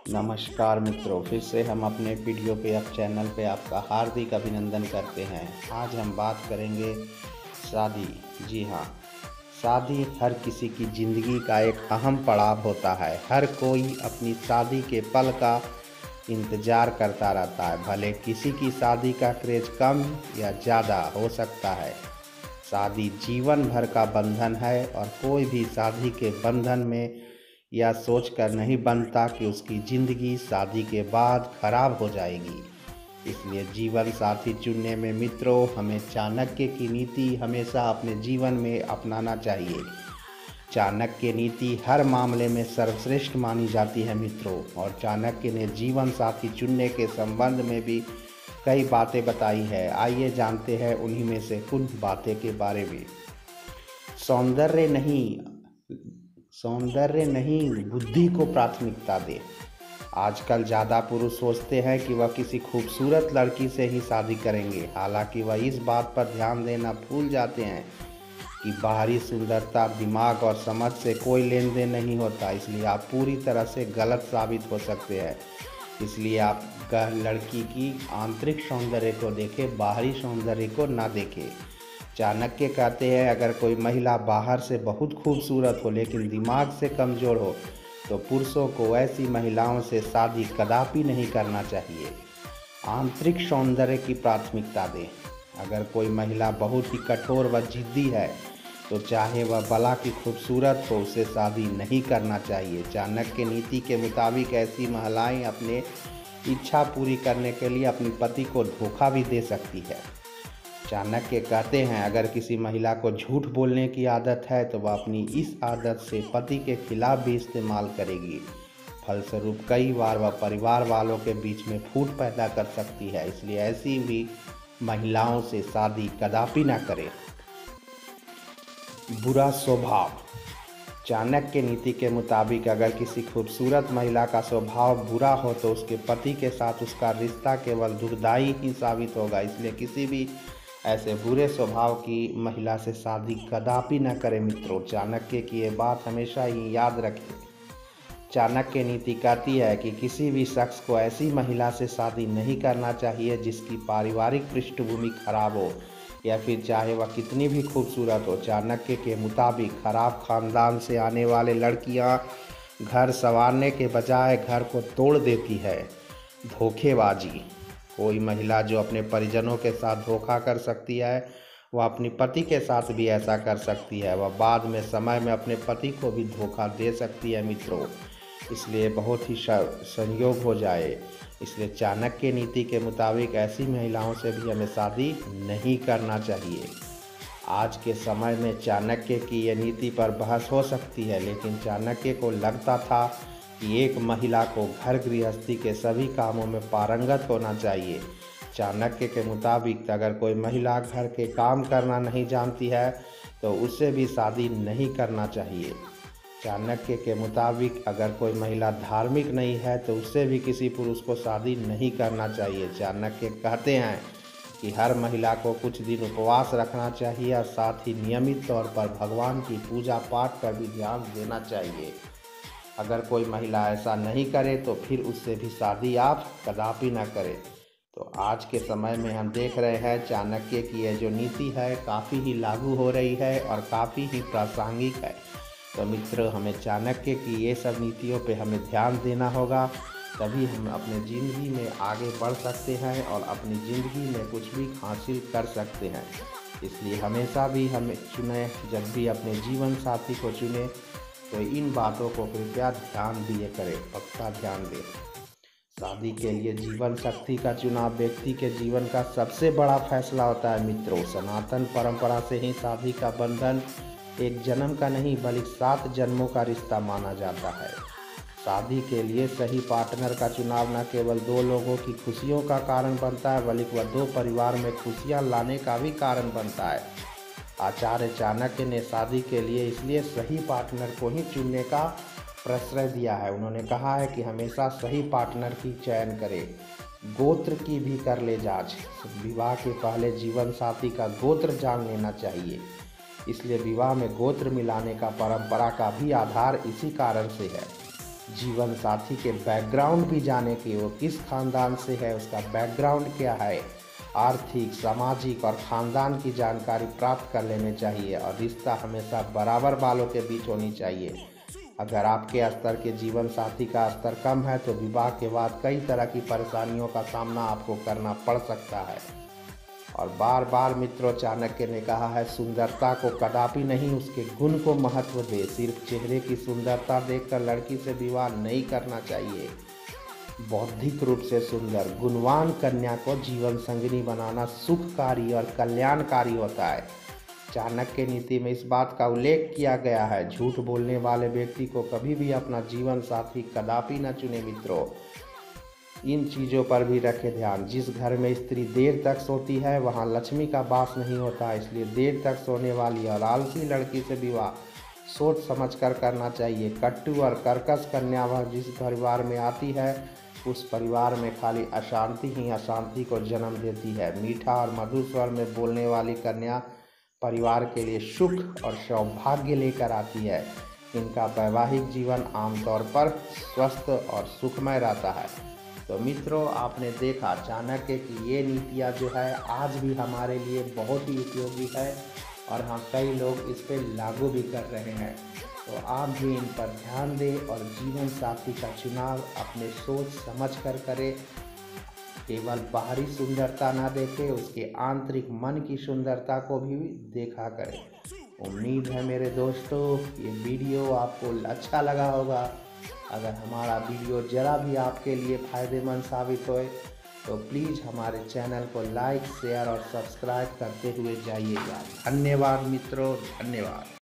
नमस्कार मित्रों, फिर से हम अपने वीडियो पे चैनल पे आपका हार्दिक अभिनंदन करते हैं। आज हम बात करेंगे शादी। जी हाँ, शादी हर किसी की ज़िंदगी का एक अहम पड़ाव होता है। हर कोई अपनी शादी के पल का इंतज़ार करता रहता है। भले किसी की शादी का क्रेज़ कम या ज़्यादा हो सकता है, शादी जीवन भर का बंधन है और कोई भी शादी के बंधन में यह सोचकर नहीं बनता कि उसकी ज़िंदगी शादी के बाद खराब हो जाएगी। इसलिए जीवन साथी चुनने में मित्रों, हमें चाणक्य की नीति हमेशा अपने जीवन में अपनाना चाहिए। चाणक्य नीति हर मामले में सर्वश्रेष्ठ मानी जाती है मित्रों, और चाणक्य ने जीवन साथी चुनने के संबंध में भी कई बातें बताई है। आइए जानते हैं उन्हीं में से कुछ बातें के बारे में। सौंदर्य नहीं, बुद्धि को प्राथमिकता दे। आजकल ज़्यादा पुरुष सोचते हैं कि वह किसी खूबसूरत लड़की से ही शादी करेंगे। हालांकि वह इस बात पर ध्यान देना भूल जाते हैं कि बाहरी सुंदरता, दिमाग और समझ से कोई लेन देन नहीं होता। इसलिए आप पूरी तरह से गलत साबित हो सकते हैं। इसलिए आप लड़की की आंतरिक सौंदर्य को देखें, बाहरी सौंदर्य को ना देखें। चाणक्य कहते हैं, अगर कोई महिला बाहर से बहुत खूबसूरत हो लेकिन दिमाग से कमज़ोर हो तो पुरुषों को ऐसी महिलाओं से शादी कदापि नहीं करना चाहिए। आंतरिक सौंदर्य की प्राथमिकता दें। अगर कोई महिला बहुत ही कठोर व जिद्दी है तो चाहे वह भला की खूबसूरत हो, उसे शादी नहीं करना चाहिए। चाणक्य नीति के मुताबिक ऐसी महिलाएं अपने इच्छा पूरी करने के लिए अपने पति को धोखा भी दे सकती है। चाणक्य कहते हैं, अगर किसी महिला को झूठ बोलने की आदत है तो वह अपनी इस आदत से पति के खिलाफ भी इस्तेमाल करेगी। फलस्वरूप कई बार वह परिवार वालों के बीच में फूट पैदा कर सकती है। इसलिए ऐसी भी महिलाओं से शादी कदापि ना करें। बुरा स्वभाव। चाणक्य नीति के मुताबिक अगर किसी खूबसूरत महिला का स्वभाव बुरा हो तो उसके पति के साथ उसका रिश्ता केवल दुखदायी ही साबित होगा। इसलिए किसी भी ऐसे बुरे स्वभाव की महिला से शादी कदापि न करें मित्रों। चाणक्य की ये बात हमेशा ही याद रखें। चाणक्य नीति कहती है कि किसी भी शख्स को ऐसी महिला से शादी नहीं करना चाहिए जिसकी पारिवारिक पृष्ठभूमि खराब हो या फिर चाहे वह कितनी भी खूबसूरत हो। चाणक्य के मुताबिक खराब खानदान से आने वाले लड़कियां घर संवारने के बजाय घर को तोड़ देती है। धोखेबाजी। कोई महिला जो अपने परिजनों के साथ धोखा कर सकती है, वह अपने पति के साथ भी ऐसा कर सकती है। वह बाद में समय में अपने पति को भी धोखा दे सकती है मित्रों। इसलिए बहुत ही संयोग हो जाए। इसलिए चाणक्य नीति के मुताबिक ऐसी महिलाओं से भी हमें शादी नहीं करना चाहिए। आज के समय में चाणक्य की यह नीति पर बहस हो सकती है, लेकिन चाणक्य को लगता था कि एक महिला को घर गृहस्थी के सभी कामों में पारंगत होना चाहिए। चाणक्य के मुताबिक अगर कोई महिला घर के काम करना नहीं जानती है तो उससे भी शादी नहीं करना चाहिए। चाणक्य के मुताबिक अगर कोई महिला धार्मिक नहीं है तो उससे भी किसी पुरुष को शादी नहीं करना चाहिए। चाणक्य कहते हैं कि हर महिला को कुछ दिन उपवास रखना चाहिए और साथ ही नियमित तौर पर भगवान की पूजा पाठ पर भी ध्यान देना चाहिए। अगर कोई महिला ऐसा नहीं करे तो फिर उससे भी शादी आप कदापि ना करें। तो आज के समय में हम देख रहे हैं चाणक्य की यह जो नीति है काफ़ी ही लागू हो रही है और काफ़ी ही प्रासंगिक है। तो मित्रों, हमें चाणक्य की ये सब नीतियों पे हमें ध्यान देना होगा, तभी हम अपने ज़िंदगी में आगे बढ़ सकते हैं और अपनी ज़िंदगी में कुछ भी हासिल कर सकते हैं। इसलिए हमेशा भी हमें चुने, जब भी अपने जीवन साथी को चुने तो इन बातों को कृपया ध्यान दिए करें, पक्का ध्यान दें। शादी के लिए जीवन साथी का चुनाव व्यक्ति के जीवन का सबसे बड़ा फैसला होता है मित्रों। सनातन परंपरा से ही शादी का बंधन एक जन्म का नहीं बल्कि 7 जन्मों का रिश्ता माना जाता है। शादी के लिए सही पार्टनर का चुनाव न केवल 2 लोगों की खुशियों का कारण बनता है बल्कि वह 2 परिवार में खुशियां लाने का भी कारण बनता है। आचार्य चाणक्य ने शादी के लिए इसलिए सही पार्टनर को ही चुनने का प्रश्रय दिया है। उन्होंने कहा है कि हमेशा सही पार्टनर की चयन करें, गोत्र की भी कर ले जांच। विवाह के पहले जीवन साथी का गोत्र जान लेना चाहिए। इसलिए विवाह में गोत्र मिलाने का परंपरा का भी आधार इसी कारण से है। जीवन साथी के बैकग्राउंड भी जाने कि वो किस खानदान से है, उसका बैकग्राउंड क्या है, आर्थिक, सामाजिक और ख़ानदान की जानकारी प्राप्त कर लेनी चाहिए। और रिश्ता हमेशा बराबर बालों के बीच होनी चाहिए। अगर आपके स्तर के जीवन साथी का स्तर कम है तो विवाह के बाद कई तरह की परेशानियों का सामना आपको करना पड़ सकता है। और बार बार मित्रों, चाणक्य ने कहा है, सुंदरता को कदापि नहीं, उसके गुण को महत्व दे। सिर्फ चेहरे की सुंदरता देखकर लड़की से विवाह नहीं करना चाहिए। बौद्धिक रूप से सुंदर गुणवान कन्या को जीवन संगिनी बनाना सुखकारी और कल्याणकारी होता है। चाणक्य नीति में इस बात का उल्लेख किया गया है, झूठ बोलने वाले व्यक्ति को कभी भी अपना जीवन साथी कदापि न चुने। मित्रों, इन चीज़ों पर भी रखें ध्यान। जिस घर में स्त्री देर तक सोती है वहाँ लक्ष्मी का वास नहीं होता, इसलिए देर तक सोने वाली और आलसी लड़की से विवाह सोच समझकर करना चाहिए। कट्टू और कर्कश कन्या वह जिस परिवार में आती है उस परिवार में खाली अशांति ही अशांति को जन्म देती है। मीठा और मधुर स्वर में बोलने वाली कन्या परिवार के लिए सुख और सौभाग्य लेकर आती है। इनका वैवाहिक जीवन आमतौर पर स्वस्थ और सुखमय रहता है। तो मित्रों, आपने देखा चाणक्य की ये नीतियाँ जो है आज भी हमारे लिए बहुत ही उपयोगी है और हाँ, कई लोग इस पर लागू भी कर रहे हैं। तो आप भी इन पर ध्यान दें और जीवन साथी का चुनाव अपने सोच समझ कर करें। केवल बाहरी सुंदरता ना देखें, उसके आंतरिक मन की सुंदरता को भी देखा करें। उम्मीद है मेरे दोस्तों ये वीडियो आपको अच्छा लगा होगा। अगर हमारा वीडियो ज़रा भी आपके लिए फ़ायदेमंद साबित होए तो प्लीज़ हमारे चैनल को लाइक, शेयर और सब्सक्राइब करते हुए जाइएगा। धन्यवाद मित्रों, धन्यवाद।